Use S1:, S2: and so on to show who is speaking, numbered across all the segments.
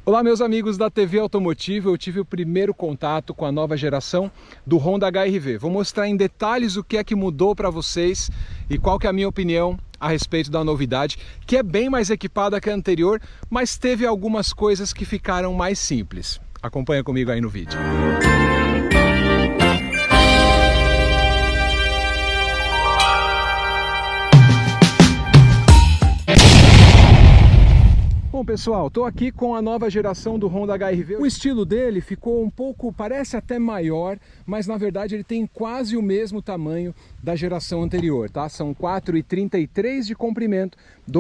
S1: Olá meus amigos da TV Automotivo, eu tive o primeiro contato com a nova geração do Honda HR-V. Vou mostrar em detalhes o que é que mudou para vocês e qual que é a minha opinião a respeito da novidade, que é bem mais equipada que a anterior, mas teve algumas coisas que ficaram mais simples. Acompanha comigo aí no vídeo. Bom pessoal, estou aqui com a nova geração do Honda HR-V. O estilo dele ficou um pouco, parece até maior, mas na verdade ele tem quase o mesmo tamanho da geração anterior, tá? São 4,33 de comprimento,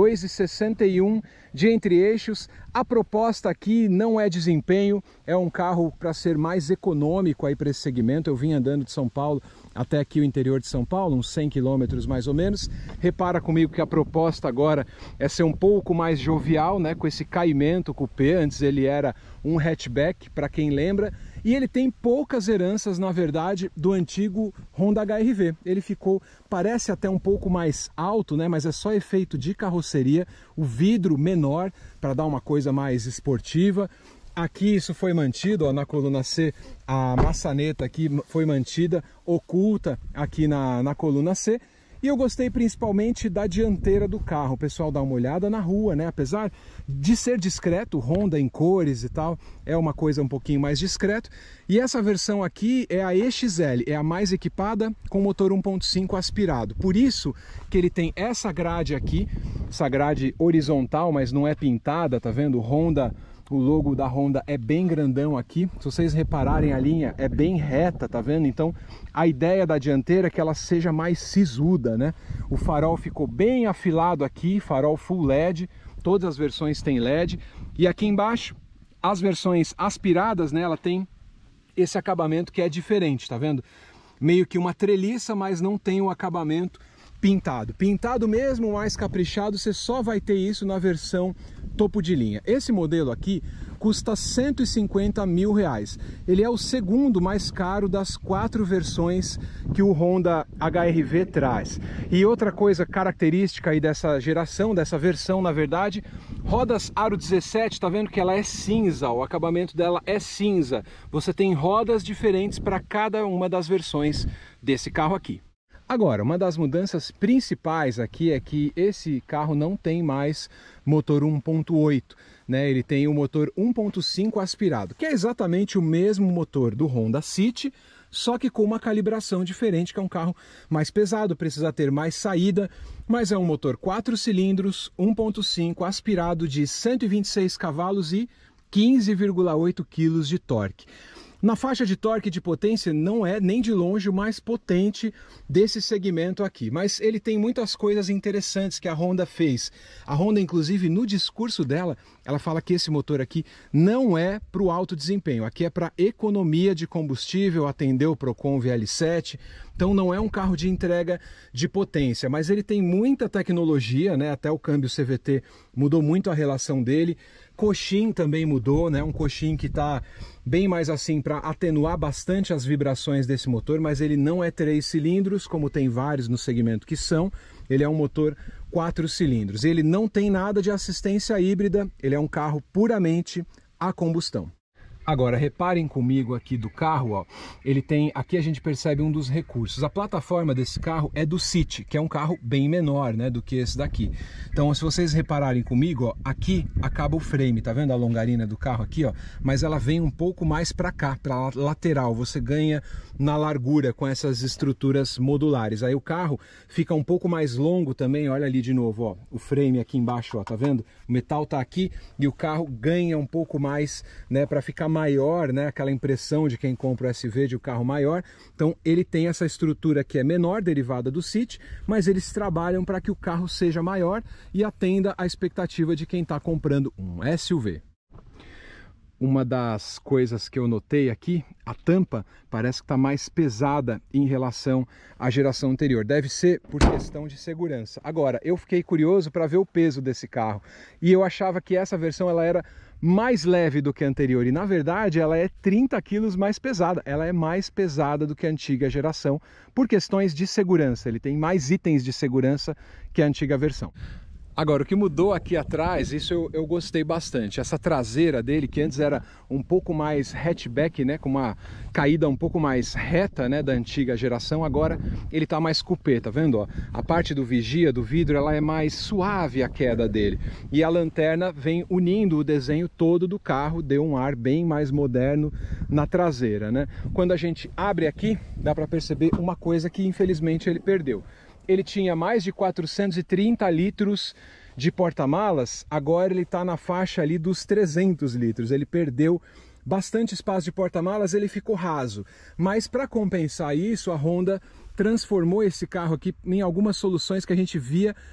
S1: 2,61 de entre-eixos. A proposta aqui não é desempenho, é um carro para ser mais econômico aí para esse segmento. Eu vim andando de São Paulo até aqui o interior de São Paulo, uns 100 km mais ou menos. Repara comigo que a proposta agora é ser um pouco mais jovial, né? Com esse caimento coupé. Antes ele era um hatchback, para quem lembra. E ele tem poucas heranças, na verdade, do antigo Honda HR-V. Ele ficou, parece até um pouco mais alto, né? Mas é só efeito de carroceria. O vidro menor, para dar uma coisa mais esportiva. Aqui isso foi mantido, ó, na coluna C, a maçaneta aqui foi mantida, oculta aqui na coluna C. E eu gostei principalmente da dianteira do carro. O pessoal dá uma olhada na rua, né? Apesar de ser discreto, Honda em cores e tal, é uma coisa um pouquinho mais discreto. E essa versão aqui é a EXL, é a mais equipada com motor 1.5 aspirado. Por isso que ele tem essa grade aqui, essa grade horizontal, mas não é pintada, tá vendo? Honda... O logo da Honda é bem grandão aqui. Se vocês repararem, a linha é bem reta, tá vendo? Então a ideia da dianteira é que ela seja mais sisuda, né? O farol ficou bem afilado aqui, farol full LED, todas as versões têm LED. E aqui embaixo, as versões aspiradas, né? Ela tem esse acabamento que é diferente, tá vendo? Meio que uma treliça, mas não tem o acabamento pintado. Pintado mesmo, mais caprichado, você só vai ter isso na versão topo de linha. Esse modelo aqui custa 150 mil reais. Ele é o segundo mais caro das 4 versões que o Honda HR-V traz. E outra coisa característica aí dessa geração, dessa versão, na verdade, rodas aro 17, tá vendo que ela é cinza, o acabamento dela é cinza. Você tem rodas diferentes para cada uma das versões desse carro aqui. Agora, uma das mudanças principais aqui é que esse carro não tem mais motor 1.8, né? Ele tem o motor 1.5 aspirado, que é exatamente o mesmo motor do Honda City, só que com uma calibração diferente, que é um carro mais pesado, precisa ter mais saída, mas é um motor 4 cilindros, 1.5 aspirado de 126 cavalos e 15,8 kg de torque. Na faixa de torque e de potência não é nem de longe o mais potente desse segmento aqui, mas ele tem muitas coisas interessantes que a Honda fez. A Honda, inclusive, no discurso dela, ela fala que esse motor aqui não é para o alto desempenho, aqui é para economia de combustível, atendeu o Procon VL7, então não é um carro de entrega de potência, mas ele tem muita tecnologia, né? Até o câmbio CVT mudou muito a relação dele. Coxim também mudou, né? Um coxim que está bem mais assim para atenuar bastante as vibrações desse motor, mas ele não é 3 cilindros, como tem vários no segmento que são. Ele é um motor 4 cilindros. Ele não tem nada de assistência híbrida, ele é um carro puramente a combustão. Agora, reparem comigo aqui do carro, ó, ele tem, aqui a gente percebe um dos recursos. A plataforma desse carro é do City, que é um carro bem menor, né, do que esse daqui. Então, se vocês repararem comigo, ó, aqui acaba o frame, tá vendo a longarina do carro aqui, ó? Mas ela vem um pouco mais para cá, para lateral. Você ganha na largura com essas estruturas modulares. Aí o carro fica um pouco mais longo também, olha ali de novo, ó, o frame aqui embaixo, ó, tá vendo? O metal tá aqui e o carro ganha um pouco mais, né, para ficar maior, né? Aquela impressão de quem compra o SV de um carro maior. Então ele tem essa estrutura que é menor, derivada do City, mas eles trabalham para que o carro seja maior e atenda à expectativa de quem está comprando um SUV. Uma das coisas que eu notei aqui, a tampa parece que está mais pesada em relação à geração anterior. Deve ser por questão de segurança. Agora, eu fiquei curioso para ver o peso desse carro e eu achava que essa versão ela era mais leve do que a anterior, e na verdade ela é 30 quilos mais pesada, ela é mais pesada do que a antiga geração, por questões de segurança, ele tem mais itens de segurança que a antiga versão. Agora, o que mudou aqui atrás, isso eu gostei bastante. Essa traseira dele, que antes era um pouco mais hatchback, né, com uma caída um pouco mais reta, né, da antiga geração, agora ele tá mais coupé, tá vendo? Ó? A parte do vigia, do vidro, ela é mais suave a queda dele. E a lanterna vem unindo o desenho todo do carro, deu um ar bem mais moderno na traseira, né? Quando a gente abre aqui, dá para perceber uma coisa que infelizmente ele perdeu. Ele tinha mais de 430 litros de porta-malas, agora ele está na faixa ali dos 300 litros. Ele perdeu bastante espaço de porta-malas, ele ficou raso. Mas para compensar isso, a Honda transformou esse carro aqui em algumas soluções que a gente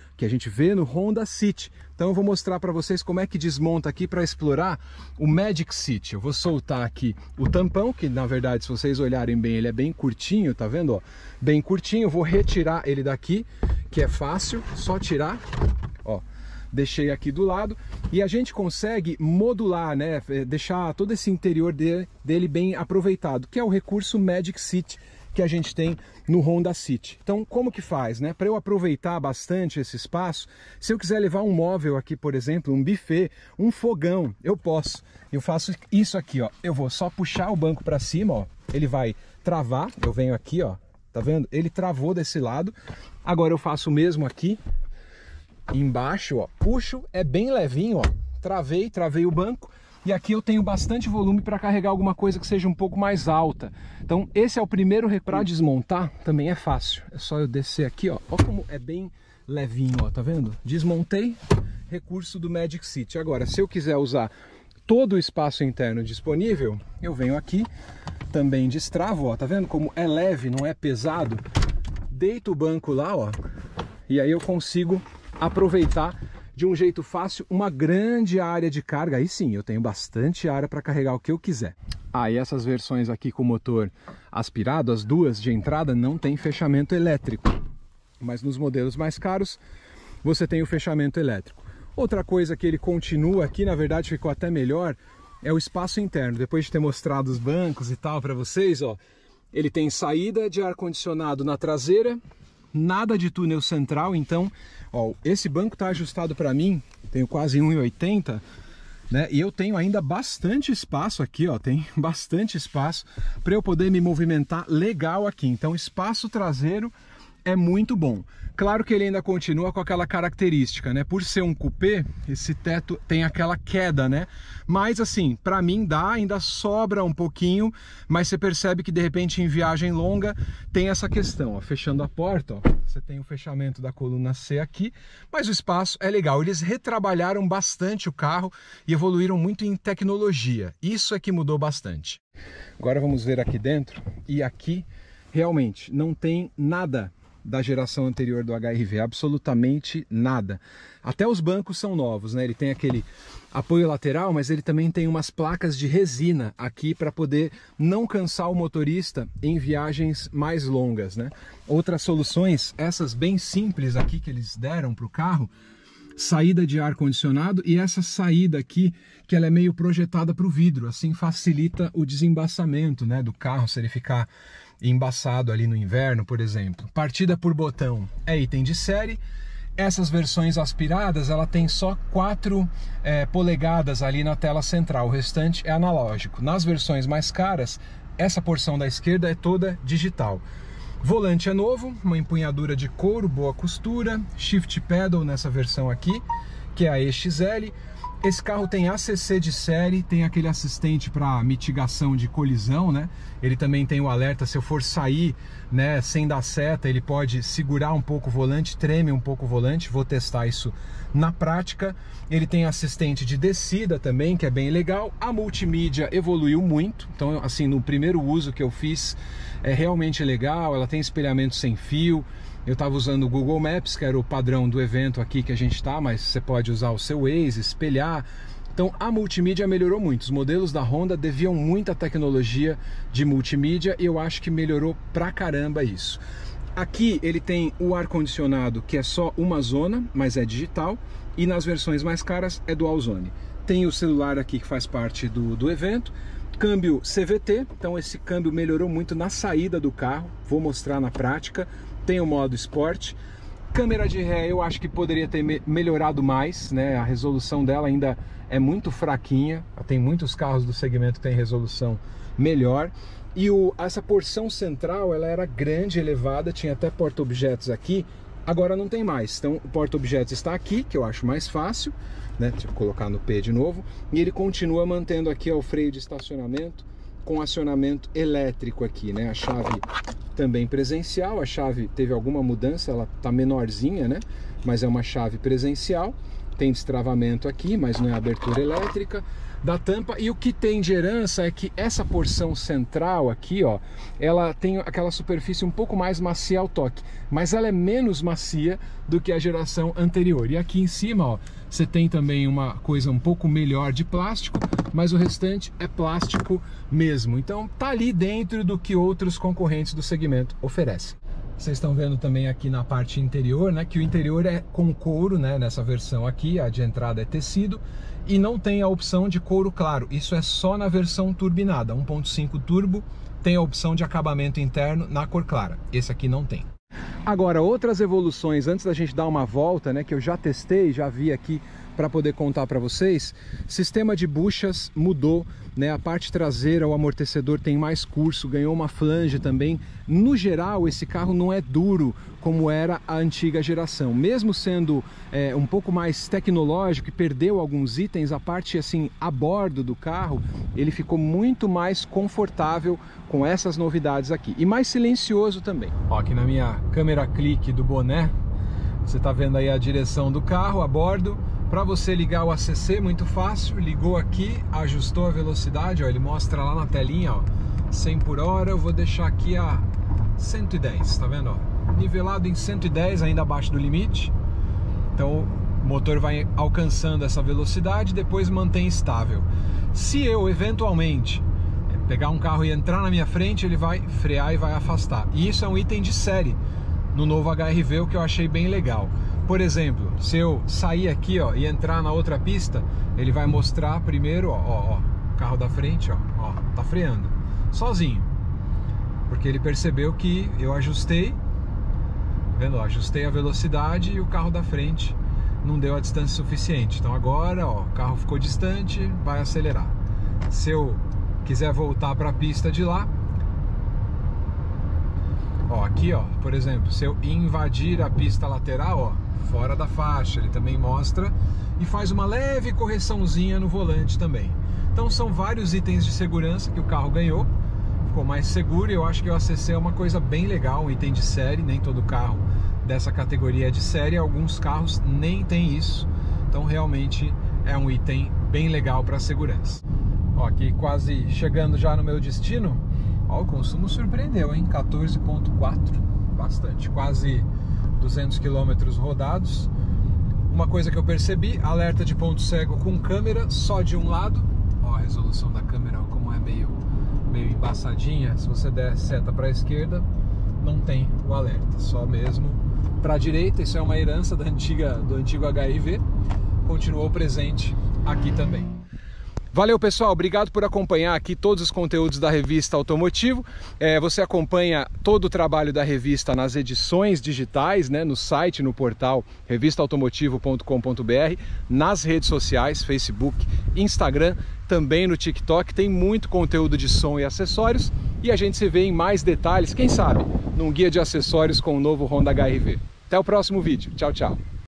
S1: vê no Honda City. Então eu vou mostrar para vocês como é que desmonta aqui para explorar o Magic City. Eu vou soltar aqui o tampão, que na verdade, se vocês olharem bem, ele é bem curtinho, tá vendo? Ó, bem curtinho. Eu vou retirar ele daqui, que é fácil, só tirar. Ó, deixei aqui do lado e a gente consegue modular, né? Deixar todo esse interior dele bem aproveitado, que é o recurso Magic City que a gente tem no Honda City. Então, como que faz, né? Para eu aproveitar bastante esse espaço, se eu quiser levar um móvel aqui, por exemplo, um buffet, um fogão, eu posso. Eu faço isso aqui, ó. Eu vou só puxar o banco para cima, ó. Ele vai travar. Eu venho aqui, ó. Tá vendo? Ele travou desse lado. Agora eu faço o mesmo aqui, embaixo, ó. Puxo, é bem levinho, ó. Travei o banco. E aqui eu tenho bastante volume para carregar alguma coisa que seja um pouco mais alta. Então esse é o primeiro recurso. Para desmontar também é fácil. É só eu descer aqui, ó. Ó como é bem levinho, ó. Tá vendo? Desmontei, recurso do Magic City. Agora, se eu quiser usar todo o espaço interno disponível, eu venho aqui, também destravo, ó. Tá vendo como é leve, não é pesado? Deito o banco lá, ó. E aí eu consigo aproveitar de um jeito fácil uma grande área de carga. Aí sim, eu tenho bastante área para carregar o que eu quiser. E essas versões aqui com motor aspirado, as duas de entrada, não tem fechamento elétrico. Mas nos modelos mais caros, você tem o fechamento elétrico. Outra coisa que ele continua aqui, na verdade ficou até melhor, é o espaço interno. Depois de ter mostrado os bancos e tal para vocês, ó, ele tem saída de ar-condicionado na traseira, nada de túnel central. Então, ó, esse banco tá ajustado para mim, tenho quase 1,80, né? E eu tenho ainda bastante espaço aqui, ó, tem bastante espaço para eu poder me movimentar legal aqui. Então, espaço traseiro é muito bom. Claro que ele ainda continua com aquela característica, né? Por ser um coupé, esse teto tem aquela queda, né? Mas assim, para mim ainda sobra um pouquinho, mas você percebe que de repente em viagem longa tem essa questão, ó, fechando a porta, ó, você tem o fechamento da coluna C aqui, mas o espaço é legal. Eles retrabalharam bastante o carro e evoluíram muito em tecnologia. Isso é que mudou bastante. Agora vamos ver aqui dentro, e aqui realmente não tem nada da geração anterior do HR-V, absolutamente nada. Até os bancos são novos, né? Ele tem aquele apoio lateral, mas ele também tem umas placas de resina aqui para poder não cansar o motorista em viagens mais longas, né? Outras soluções, essas bem simples aqui que eles deram para o carro, saída de ar-condicionado, e essa saída aqui, que ela é meio projetada para o vidro, assim facilita o desembaçamento, né, do carro, se ele ficar embaçado ali no inverno, por exemplo. Partida por botão é item de série. Essas versões aspiradas, ela tem só 4 polegadas ali na tela central, o restante é analógico. Nas versões mais caras, essa porção da esquerda é toda digital. Volante é novo, uma empunhadura de couro, boa costura, shift pedal nessa versão aqui, que é a EXL. Esse carro tem ACC de série, tem aquele assistente para mitigação de colisão, né? Ele também tem o alerta, se eu for sair, né, sem dar seta, ele pode segurar um pouco o volante, treme um pouco o volante, vou testar isso na prática. Ele tem assistente de descida também, que é bem legal. A multimídia evoluiu muito, então assim, no primeiro uso que eu fiz, é realmente legal. Ela tem espelhamento sem fio. Eu estava usando o Google Maps, que era o padrão do evento aqui que a gente está, mas você pode usar o seu Waze, espelhar. Então a multimídia melhorou muito. Os modelos da Honda deviam muita tecnologia de multimídia e eu acho que melhorou pra caramba isso. Aqui ele tem o ar-condicionado, que é só uma zona, mas é digital, e nas versões mais caras é dual zone. Tem o celular aqui que faz parte do evento. Câmbio CVT, então esse câmbio melhorou muito na saída do carro, vou mostrar na prática. Tem o modo Sport, Câmera de ré eu acho que poderia ter melhorado mais, né? A resolução dela ainda é muito fraquinha. Tem muitos carros do segmento que tem resolução melhor. E essa porção central, ela era grande, elevada, tinha até porta-objetos aqui. Agora não tem mais. Então o porta-objetos está aqui, que eu acho mais fácil, né? Deixa eu colocar no P de novo. E ele continua mantendo aqui o freio de estacionamento com acionamento elétrico aqui, né? A chave também presencial, a chave teve alguma mudança, ela tá menorzinha, né? Mas é uma chave presencial, tem destravamento aqui, mas não é abertura elétrica da tampa. E o que tem de herança é que essa porção central aqui, ó, ela tem aquela superfície um pouco mais macia ao toque, mas ela é menos macia do que a geração anterior. E aqui em cima, ó, você tem também uma coisa um pouco melhor de plástico, mas o restante é plástico mesmo. Então tá ali dentro do que outros concorrentes do segmento oferecem. Vocês estão vendo também aqui na parte interior, né, que o interior é com couro, né, nessa versão aqui, a de entrada é tecido, e não tem a opção de couro claro. Isso é só na versão turbinada, 1.5 turbo, tem a opção de acabamento interno na cor clara. Esse aqui não tem. Agora, outras evoluções, antes da gente dar uma volta, né, que eu já testei, já vi aqui para poder contar para vocês. Sistema de buchas mudou, né? A parte traseira, o amortecedor tem mais curso, ganhou uma flange também. No geral, esse carro não é duro como era a antiga geração. Mesmo sendo um pouco mais tecnológico e perdeu alguns itens, a parte assim a bordo do carro, ele ficou muito mais confortável com essas novidades aqui. E mais silencioso também. Ó, aqui na minha câmera clique do boné, você está vendo aí a direção do carro a bordo. Para você ligar o ACC, muito fácil, ligou aqui, ajustou a velocidade, ó, ele mostra lá na telinha, ó, 100 por hora, eu vou deixar aqui a 110, tá vendo? Ó? Nivelado em 110, ainda abaixo do limite, então o motor vai alcançando essa velocidade, depois mantém estável. Se eu eventualmente pegar um carro e entrar na minha frente, ele vai frear e vai afastar, e isso é um item de série no novo HR-V, o que eu achei bem legal. Por exemplo, se eu sair aqui, ó, e entrar na outra pista, ele vai mostrar primeiro, ó, o carro da frente, ó, tá freando sozinho, porque ele percebeu que eu ajustei, tá vendo? Ó, ajustei a velocidade e o carro da frente não deu a distância suficiente. Então agora, ó, o carro ficou distante, vai acelerar. Se eu quiser voltar para a pista de lá, ó, aqui, ó, por exemplo, se eu invadir a pista lateral, ó, fora da faixa, ele também mostra e faz uma leve correçãozinha no volante também. Então são vários itens de segurança que o carro ganhou, ficou mais seguro, e eu acho que o ACC é uma coisa bem legal, um item de série. Nem todo carro dessa categoria é de série, alguns carros nem tem isso, então realmente é um item bem legal para segurança. Ó, aqui quase chegando já no meu destino, ó, o consumo surpreendeu, hein? 14,4, bastante, quase 200 km rodados. Uma coisa que eu percebi, alerta de ponto cego com câmera só de um lado. Ó, a resolução da câmera, ó, como é meio embaçadinha. Se você der seta para a esquerda, não tem o alerta, só mesmo para a direita. Isso é uma herança do antigo HR-V, continuou presente aqui também. Valeu, pessoal, obrigado por acompanhar aqui todos os conteúdos da revista Automotivo. Você acompanha todo o trabalho da revista nas edições digitais, né, no site, no portal revistaautomotivo.com.br, nas redes sociais, Facebook, Instagram, também no TikTok. Tem muito conteúdo de som e acessórios, e a gente se vê em mais detalhes, quem sabe, num guia de acessórios com o novo Honda HR-V. Até o próximo vídeo. Tchau, tchau.